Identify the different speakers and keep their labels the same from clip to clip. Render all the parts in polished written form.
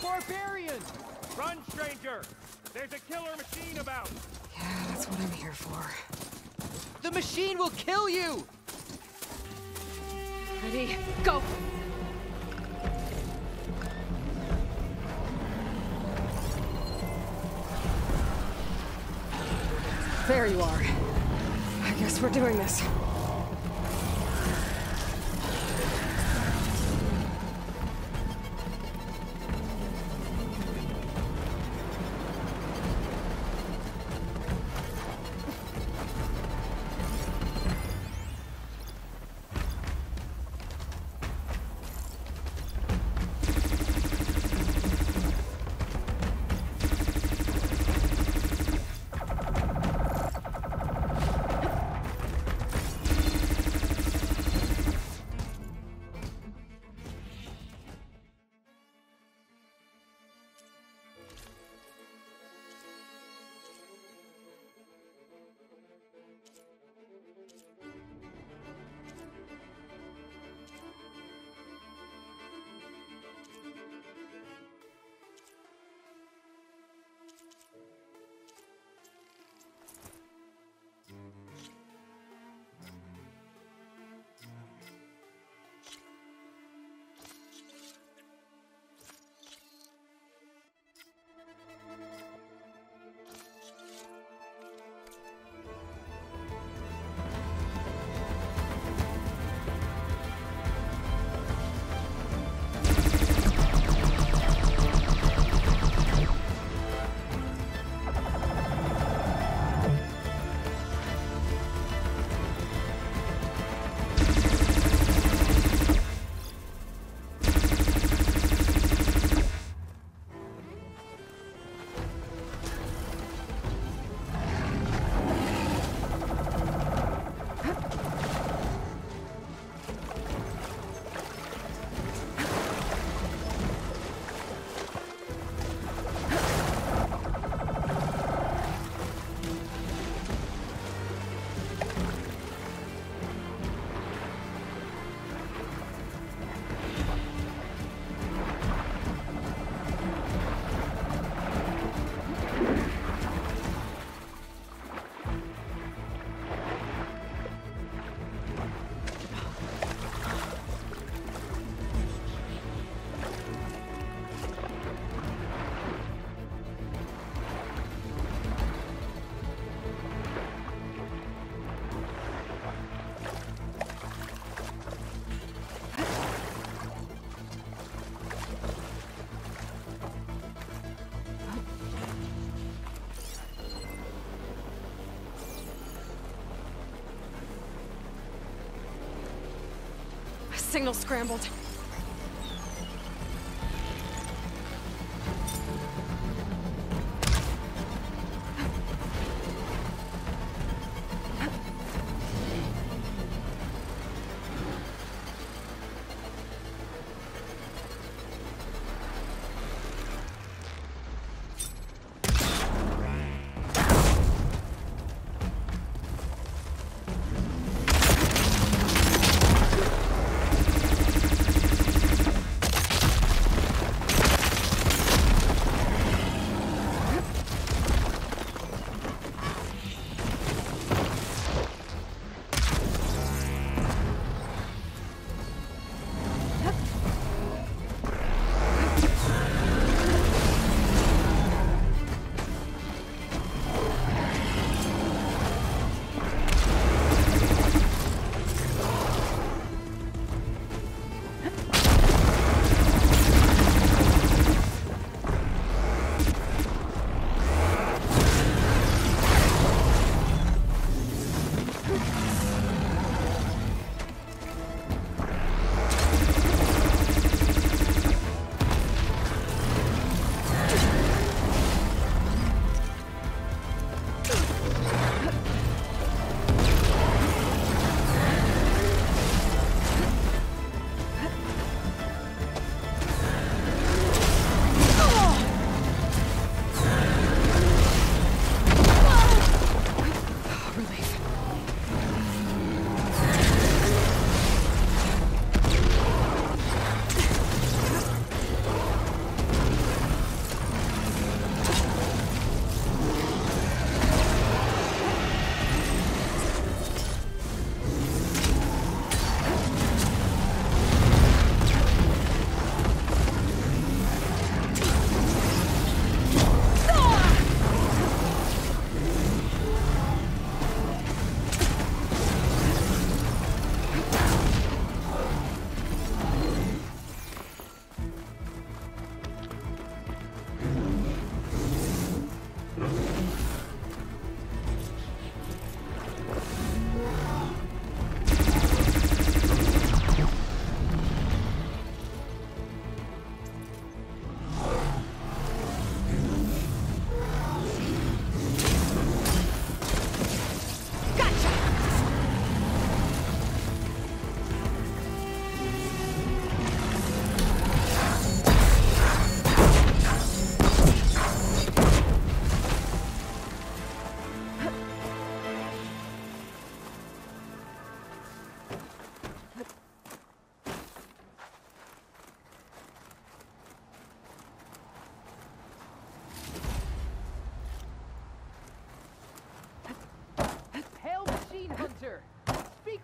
Speaker 1: barbarian! Run, stranger! There's a killer machine about!
Speaker 2: Yeah, that's what I'm here for.
Speaker 1: The machine will kill you!
Speaker 2: Ready? Go! There you are. I guess we're doing this. Signal scrambled.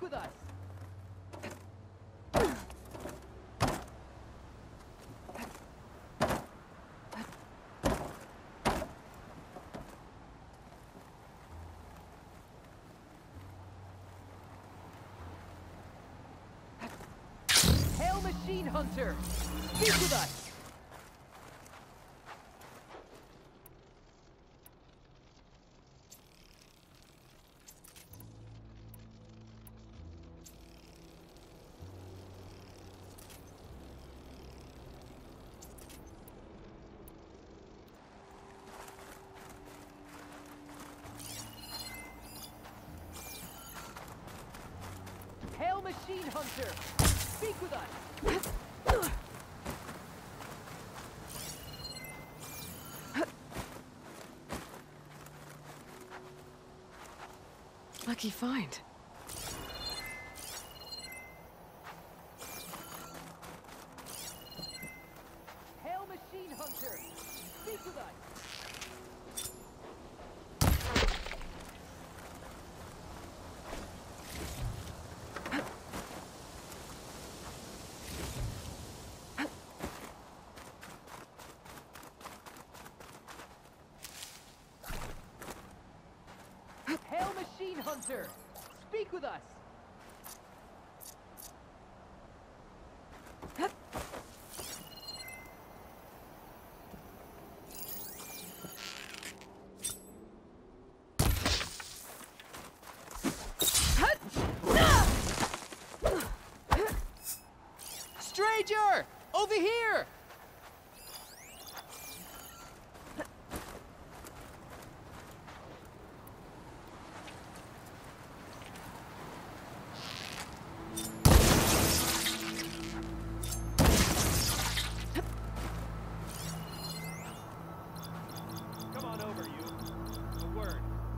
Speaker 3: with us! Hail Machine Hunter! Speak with us! Hail Machine Hunter! Speak with us!
Speaker 2: Lucky find.
Speaker 3: Hail Machine Hunter! Speak with us! Hail Machine Hunter! Speak with us! Stranger! Over here!
Speaker 1: Come on over, you. A word.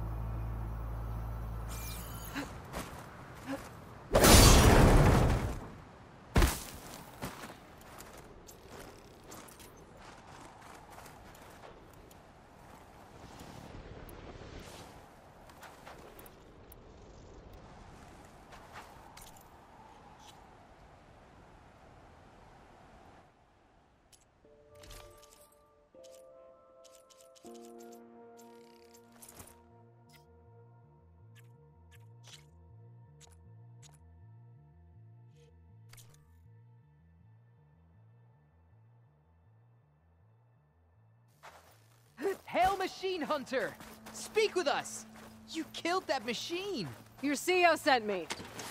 Speaker 3: Hail Machine Hunter! Speak with us! You killed that machine!
Speaker 2: Your CO sent me.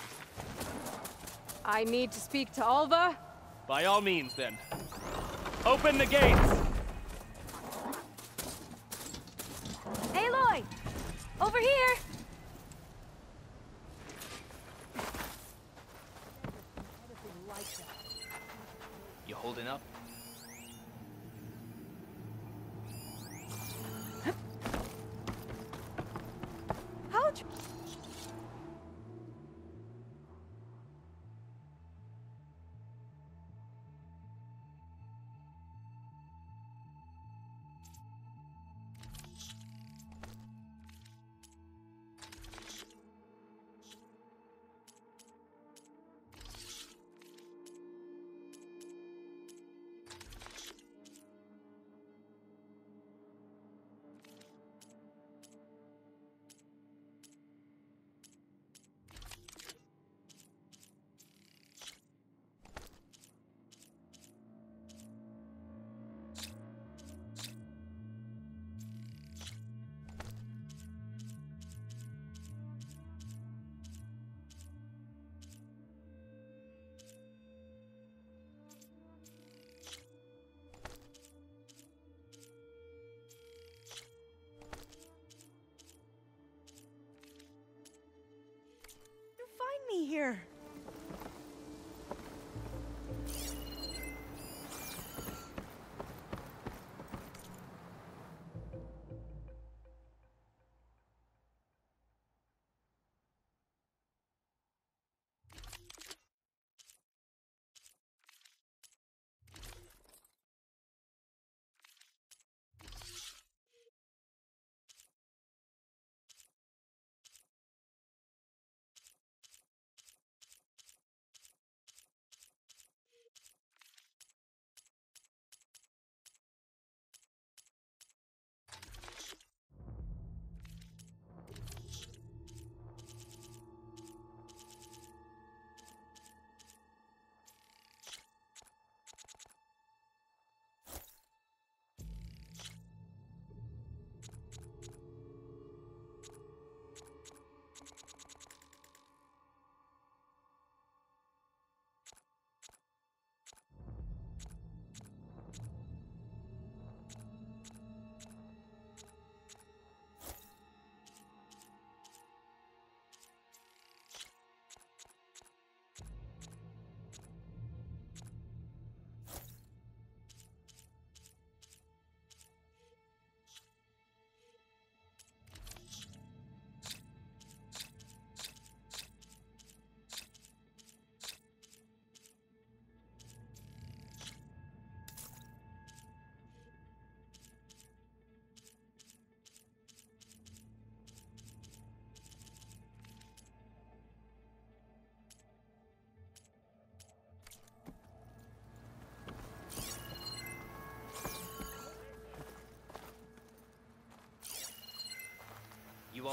Speaker 2: I need to speak to Alva.
Speaker 1: By all means, then. Open the gates!
Speaker 2: Aloy! Over here!
Speaker 1: You holding up?
Speaker 2: How'd you...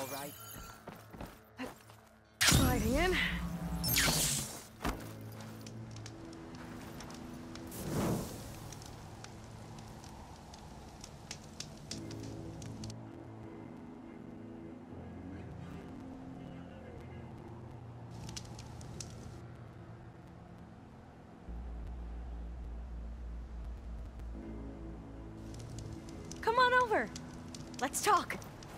Speaker 3: all right.
Speaker 2: Sliding in.
Speaker 4: Come on over. Let's talk.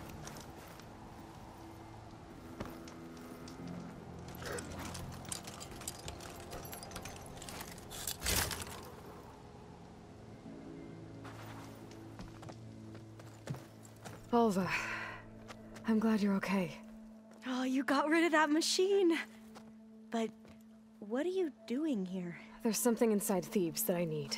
Speaker 2: Volva, I'm glad you're okay.
Speaker 4: Oh, you got rid of that machine. But what are you doing here?
Speaker 2: There's something inside Thebes that I need.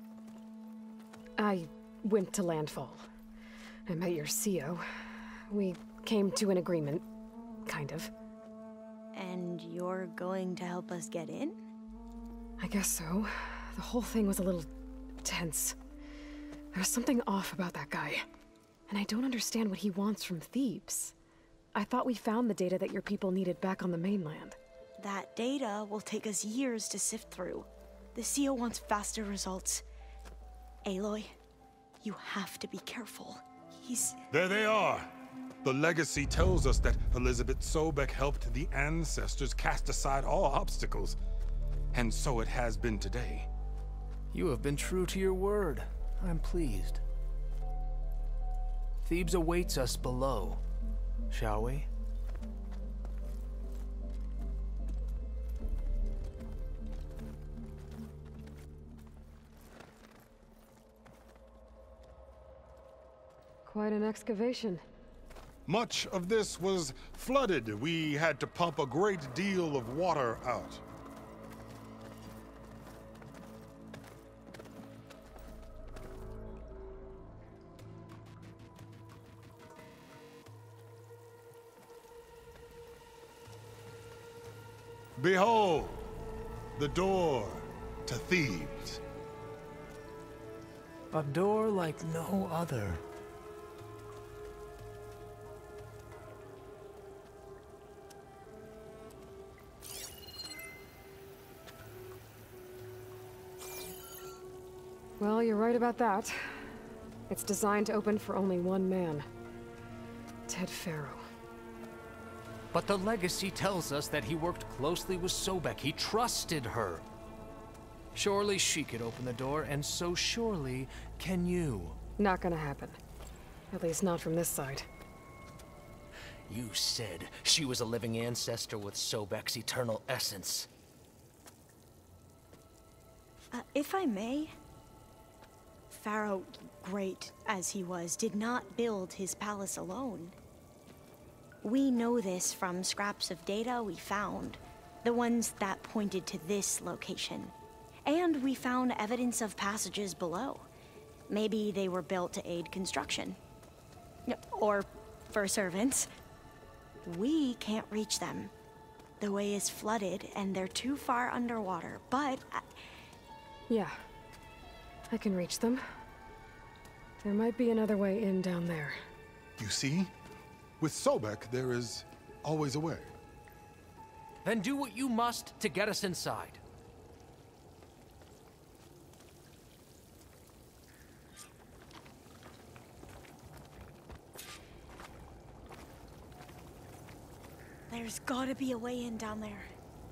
Speaker 2: I went to Landfall. I met your CO. We came to an agreement, kind of.
Speaker 4: And you're going to help us get in?
Speaker 2: I guess so. The whole thing was a little tense. There was something off about that guy. And I don't understand what he wants from Thebes. I thought we found the data that your people needed back on the mainland.
Speaker 4: That data will take us years to sift through. The CO wants faster results. Aloy, you have to be careful.
Speaker 5: There they are! The legacy tells us that Elizabeth Sobek helped the ancestors cast aside all obstacles. And so it has been today.
Speaker 6: You have been true to your word. I'm pleased. Thebes awaits us below, shall we?
Speaker 2: Quite an excavation.
Speaker 5: Much of this was flooded. We had to pump a great deal of water out. Behold, the door to Thebes.
Speaker 6: A door like no other.
Speaker 2: Well, you're right about that. It's designed to open for only one man. Ted Faro.
Speaker 6: But the legacy tells us that he worked closely with Sobek. He trusted her. Surely she could open the door, and so surely can you.
Speaker 2: Not gonna happen. At least not from this side.
Speaker 6: You said she was a living ancestor with Sobek's eternal essence.
Speaker 4: If I may, Pharaoh, great as he was, did not build his palace alone. We know this from scraps of data we found, the ones that pointed to this location. And we found evidence of passages below. Maybe they were built to aid construction. Or for servants. We can't reach them. The way is flooded and they're too far underwater, but...
Speaker 2: Yeah. I can reach them. There might be another way in down there.
Speaker 5: You see? With Sobek, there is always a way.
Speaker 6: Then do what you must to get us inside.
Speaker 4: There's gotta be a way in down there.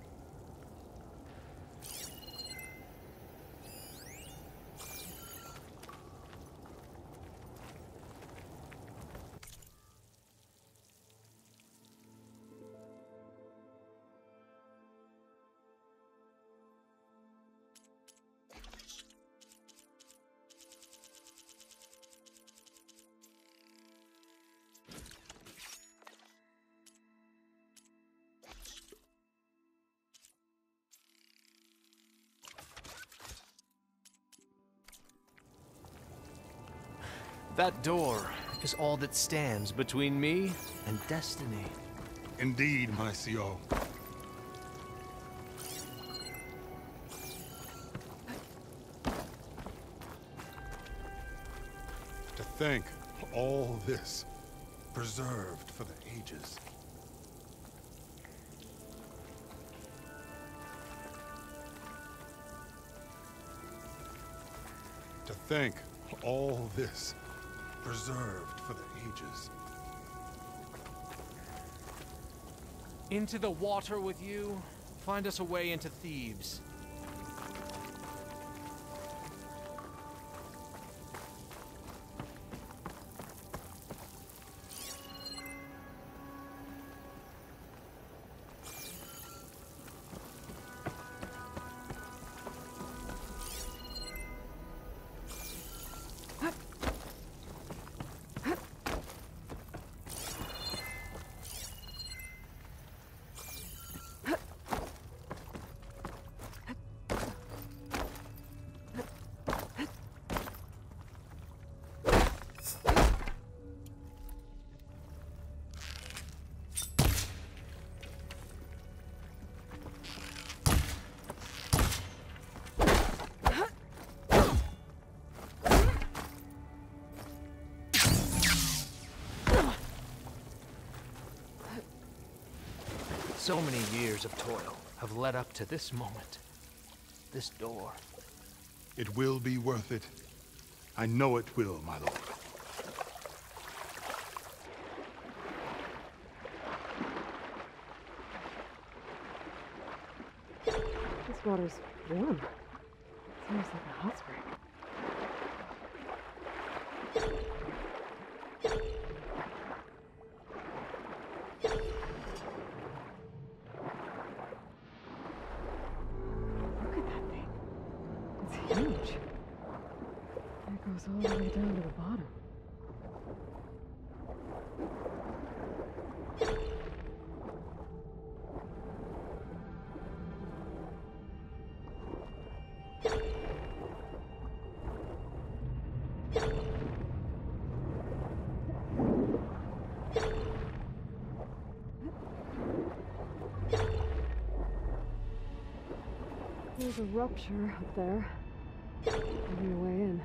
Speaker 6: That door is all that stands between me and destiny.
Speaker 5: Indeed, my CO. To think all this, preserved for the ages. To think all this preserved for the ages.
Speaker 6: Into the water with you? Find us a way into Thebes. So many years of toil have led up to this moment. This door.
Speaker 5: It will be worth it. I know it will, my lord.
Speaker 2: This water's warm. It's almost like a hot spring. Look at that thing. It's huge. It goes all the way down to the bottom. There's a rupture up there. Giving a way in.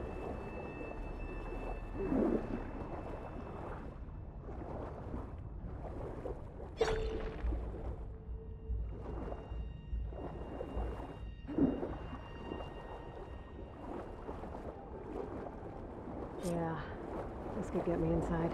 Speaker 2: Yeah, this could get me inside.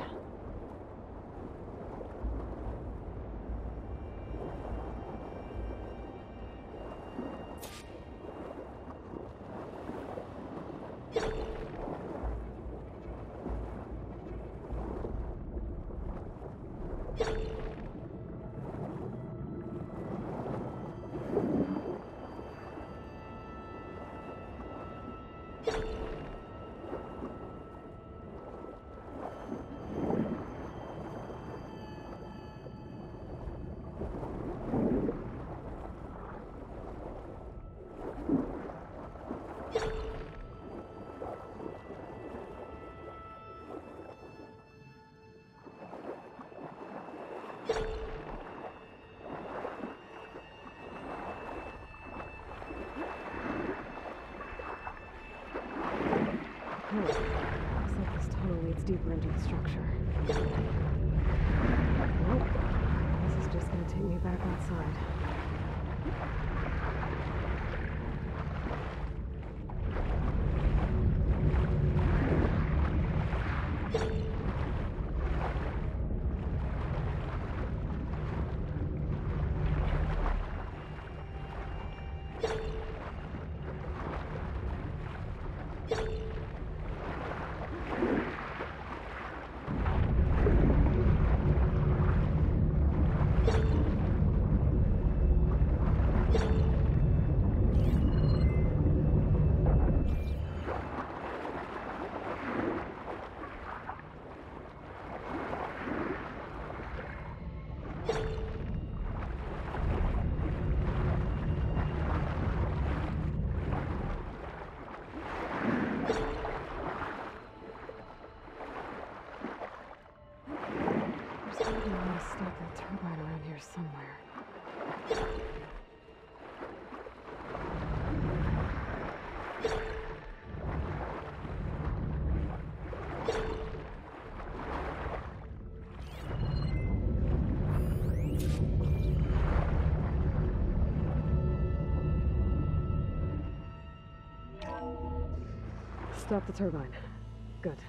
Speaker 2: Looks like this tunnel leads deeper into the structure. Nope. This is just gonna take me back outside. There's gotta be a way to stop that turbine around here somewhere. Stop the turbine. Good.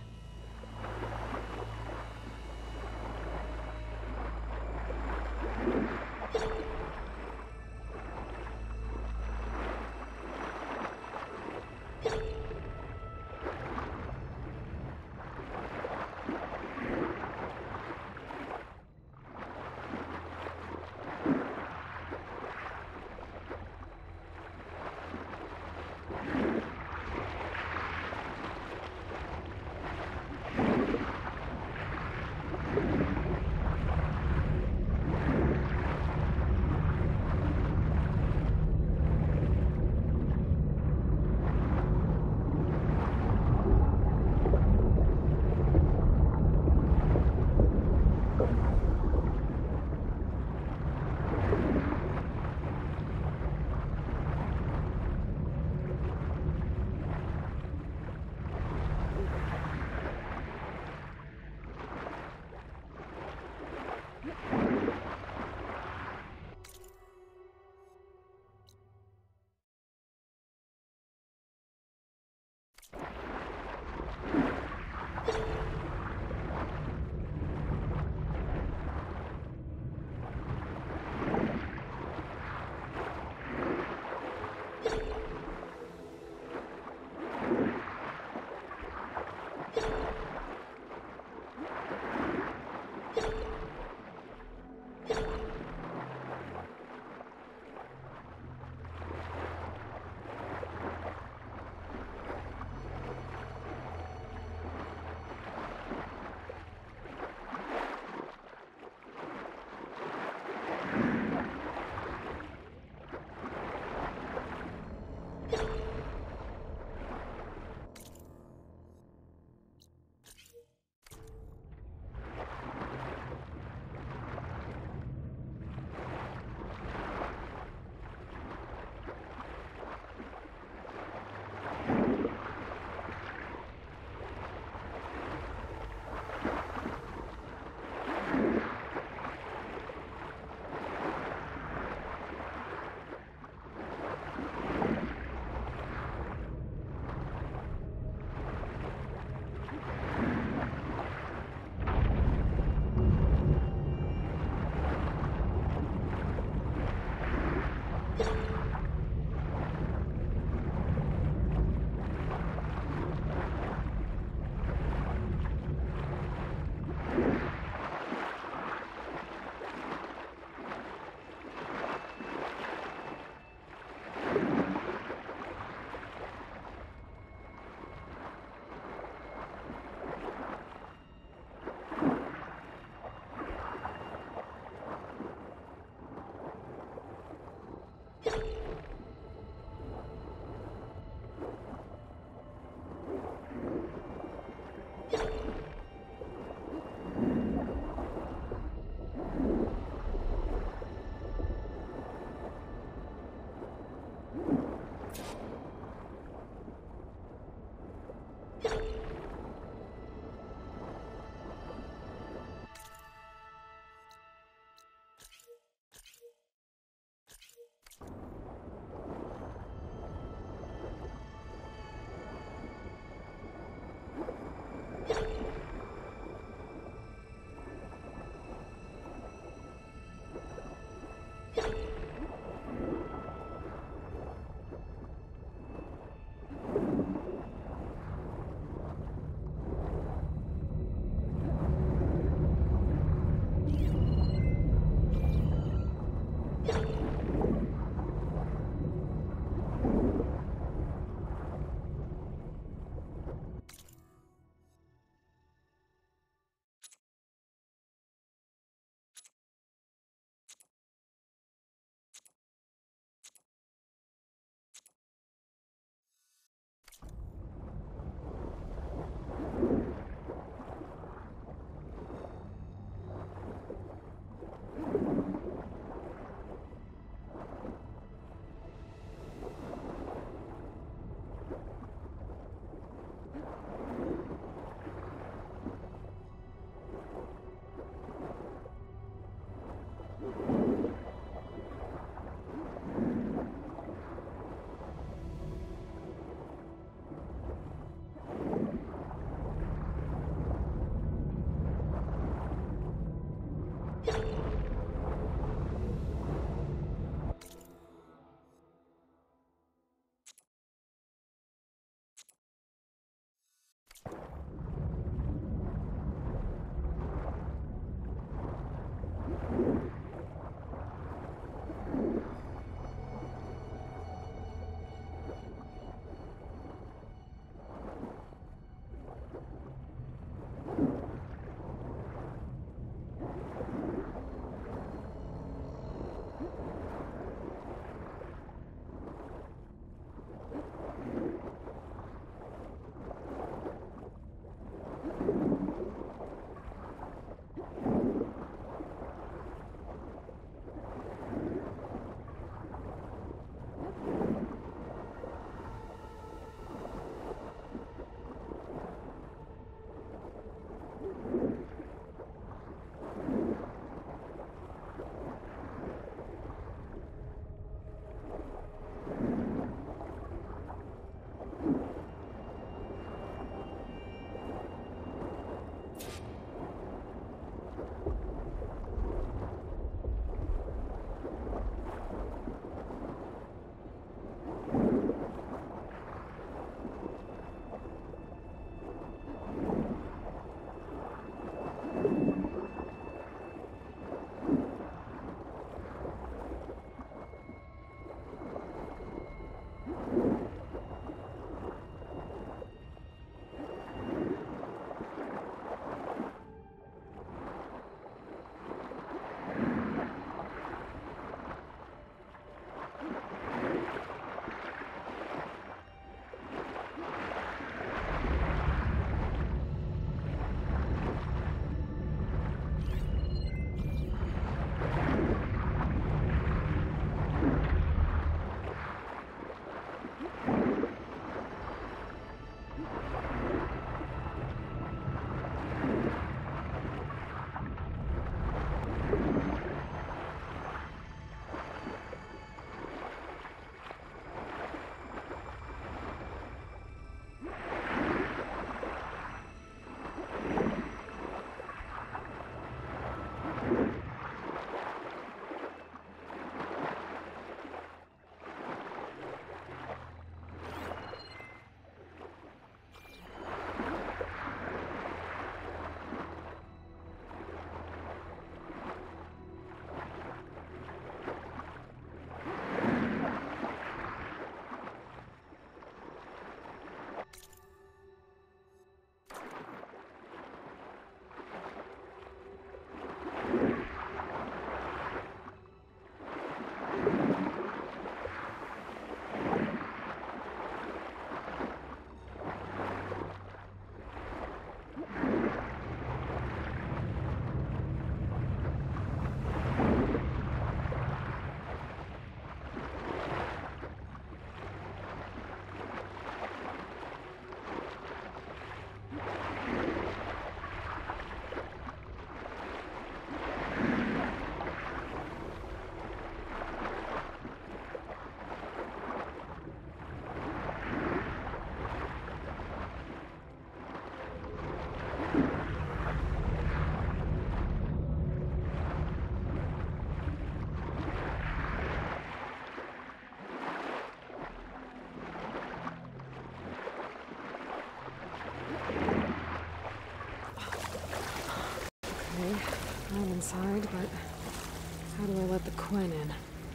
Speaker 2: Okay, I'm inside, but how do I let the Quen in?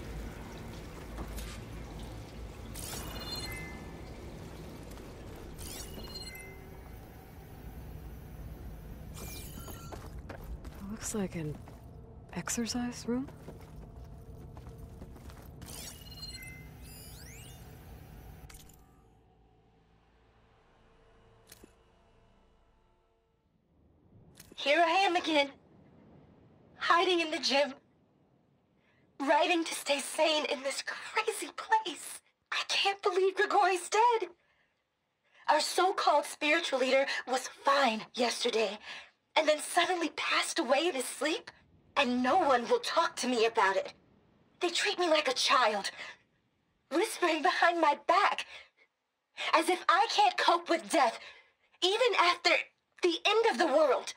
Speaker 2: Looks like an exercise room?
Speaker 7: Here I am again, hiding in the gym, writing to stay sane in this crazy place. I can't believe Grigori's dead. Our so-called spiritual leader was fine yesterday, and then suddenly passed away in his sleep, and no one will talk to me about it. They treat me like a child, whispering behind my back, as if I can't cope with death, even after the end of the world.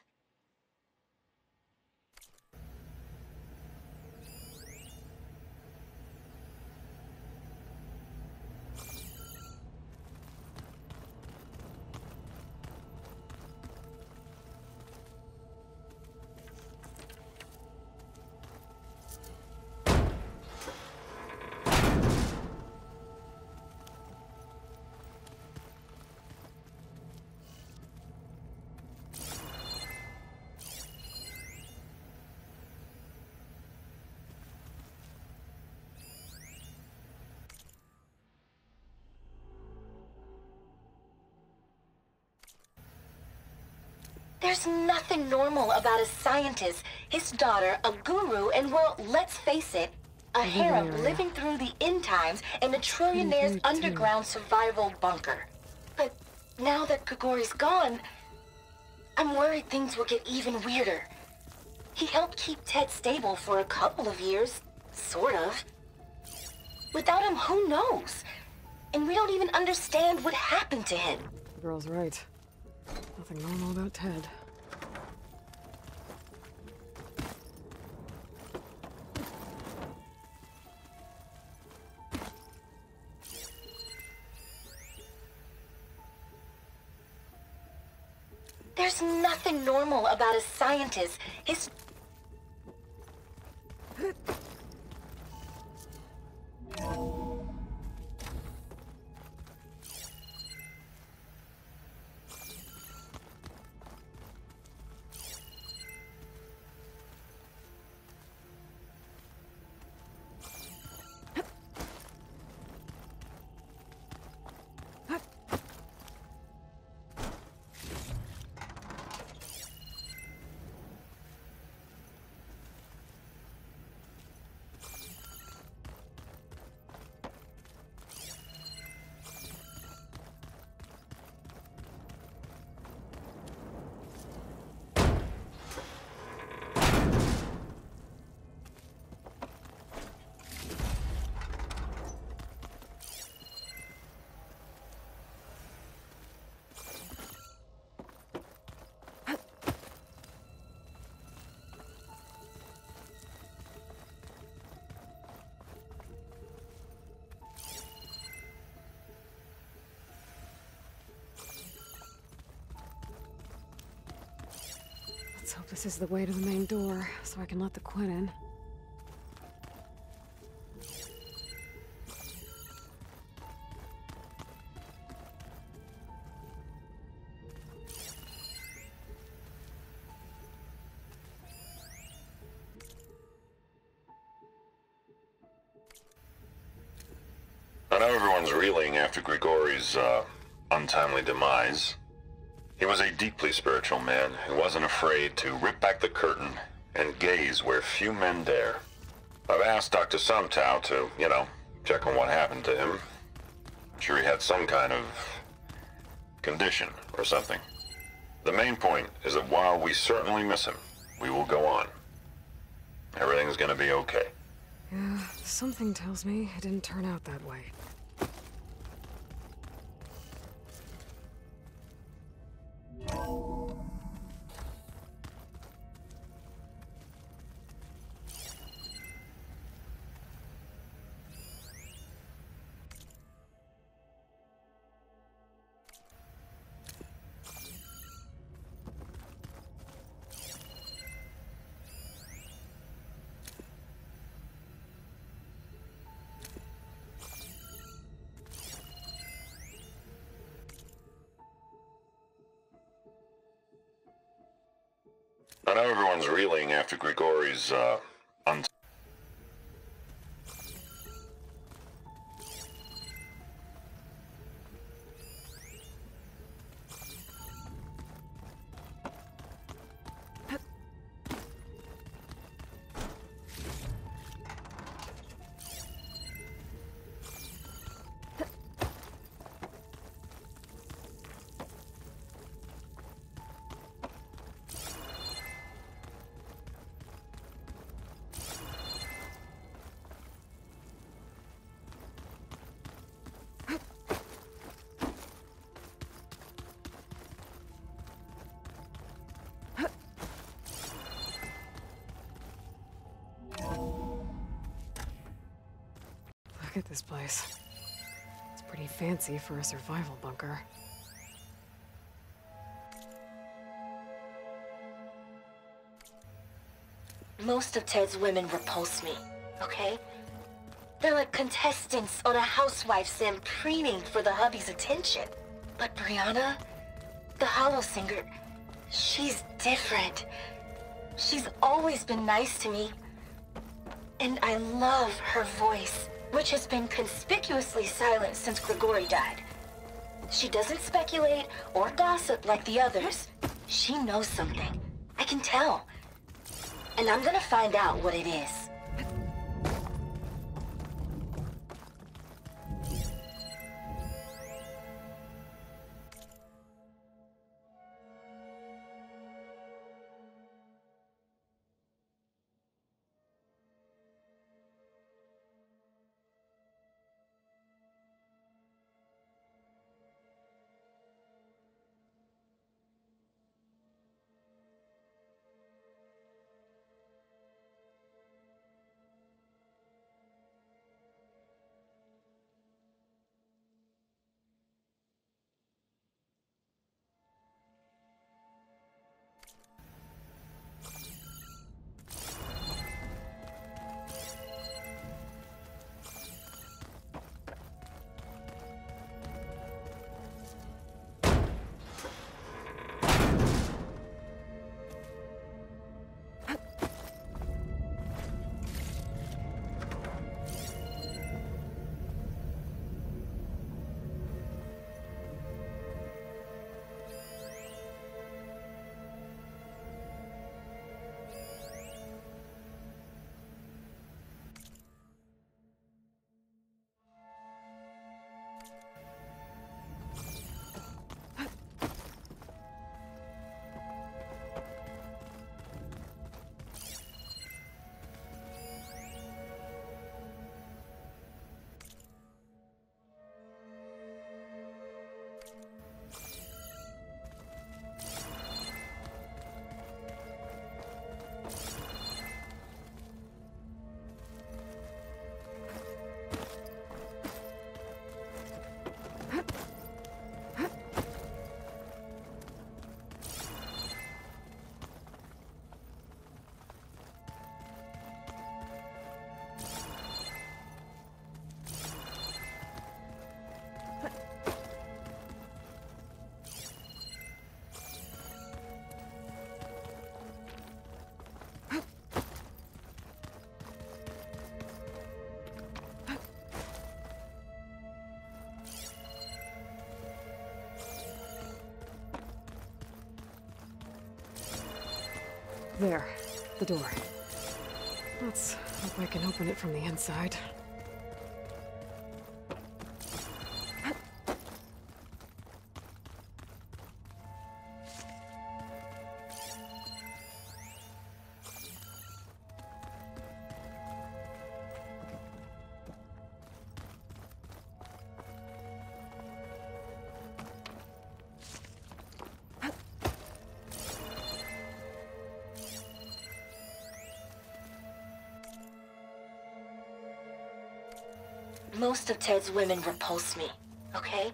Speaker 7: There's nothing normal about a scientist, his daughter, a guru, and well, let's face it, a harem living through the end times in a trillionaire's underground survival bunker. But now that Grigori's gone, I'm worried things will get even weirder. He helped keep Ted stable for a couple of years, sort of. Without him, who knows? And we don't even understand what happened to him.
Speaker 2: The girl's right. Nothing normal about Ted.
Speaker 7: There's nothing normal about a scientist, his...
Speaker 2: Let's hope this is the way to the main door, so I can let the Quen in.
Speaker 8: I know everyone's reeling after Grigori's untimely demise. He was a deeply spiritual man who wasn't afraid to rip back the curtain and gaze where few men dare. I've asked Dr. Sumtow to, check on what happened to him. I'm sure he had some kind of condition or something. The main point is that while we certainly miss him, we will go on. Everything's gonna be okay.
Speaker 2: Yeah, something tells me it didn't turn out that way.
Speaker 8: I know everyone's reeling after Grigori's,
Speaker 2: Look at this place. It's pretty fancy for a survival bunker.
Speaker 7: Most of Ted's women repulse me, okay? They're like contestants on a housewife sim preening for the hubby's attention. But Brianna, the Hollow Singer, she's different. She's always been nice to me. And I love her voice, which has been conspicuously silent since Grigori died. She doesn't speculate or gossip like the others. She knows something. I can tell. And I'm gonna find out what it is.
Speaker 2: There, the door. Let's hope I can open it from the inside.
Speaker 7: Most of Ted's women repulse me, okay?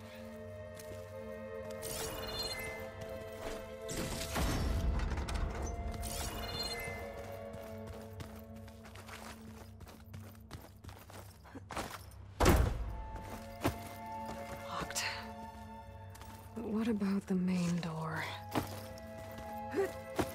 Speaker 2: Locked. But what about the main door?